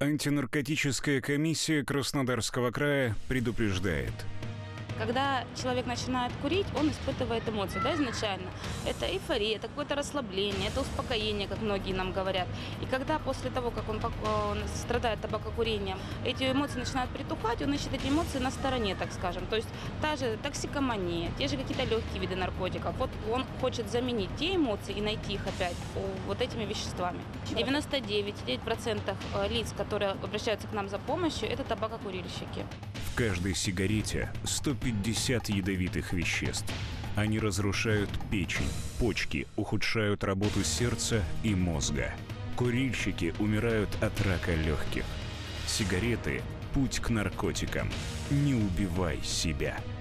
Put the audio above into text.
Антинаркотическая комиссия Краснодарского края предупреждает. Когда человек начинает курить, он испытывает эмоции, да, изначально. Это эйфория, это какое-то расслабление, это успокоение, как многие нам говорят. И когда после того, как он страдает табакокурением, эти эмоции начинают притухать, он ищет эти эмоции на стороне, так скажем. То есть та же токсикомания, те же какие-то легкие виды наркотиков. Вот он хочет заменить те эмоции и найти их опять вот этими веществами. 99,9% лиц, которые обращаются к нам за помощью, это табакокурильщики. В каждой сигарете 150 ядовитых веществ. Они разрушают печень, почки, ухудшают работу сердца и мозга. Курильщики умирают от рака легких. Сигареты – путь к наркотикам. Не убивай себя.